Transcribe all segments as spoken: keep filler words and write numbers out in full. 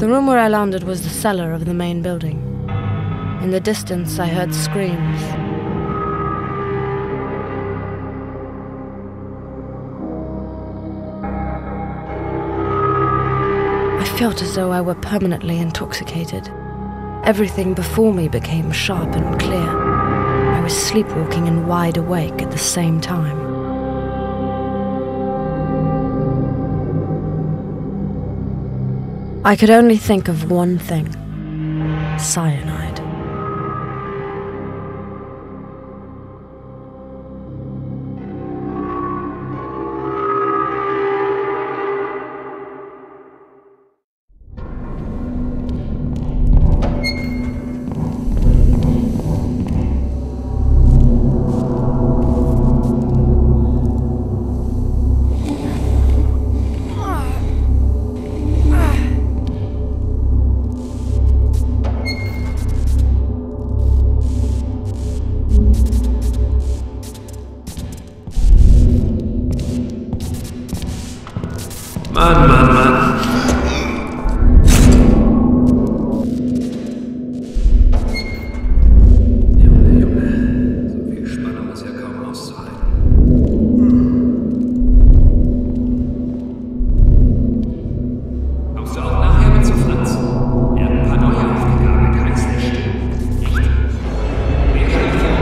The room where I landed was the cellar of the main building. In the distance, I heard screams. I felt as though I were permanently intoxicated. Everything before me became sharp and clear. I was sleepwalking and wide awake at the same time. I could only think of one thing: cyanide. Mann, Mann, Mann. Junge, Junge. So viel Spannung ist ja kaum auszuhalten. Kommst du auch nachher mit zu Franz? Er hat ein paar neue aufgegabelt, heißt der Still. Echt? Wer schlägt hier?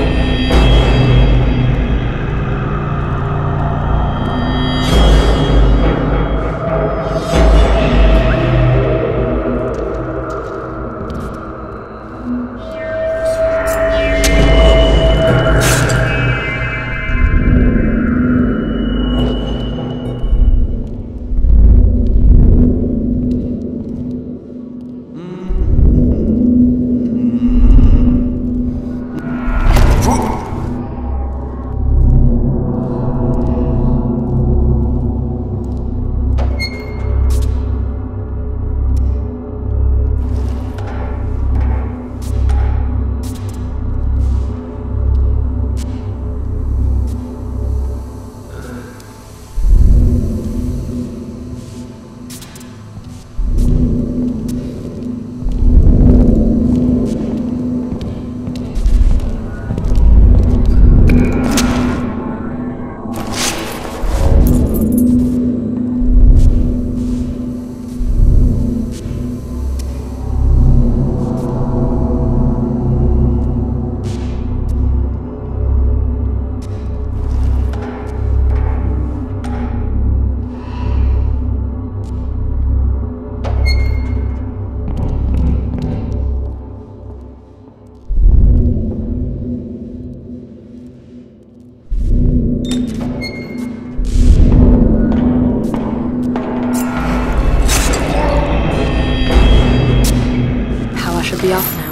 Be off now.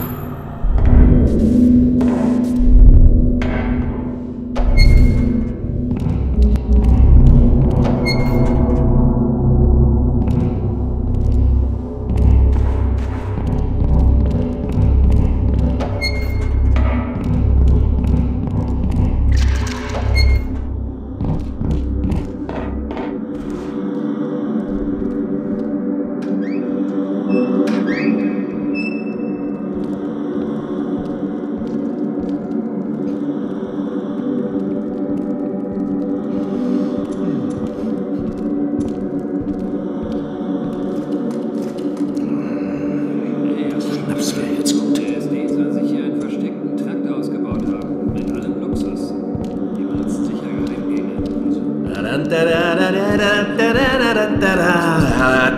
Da da da da da da da da da da.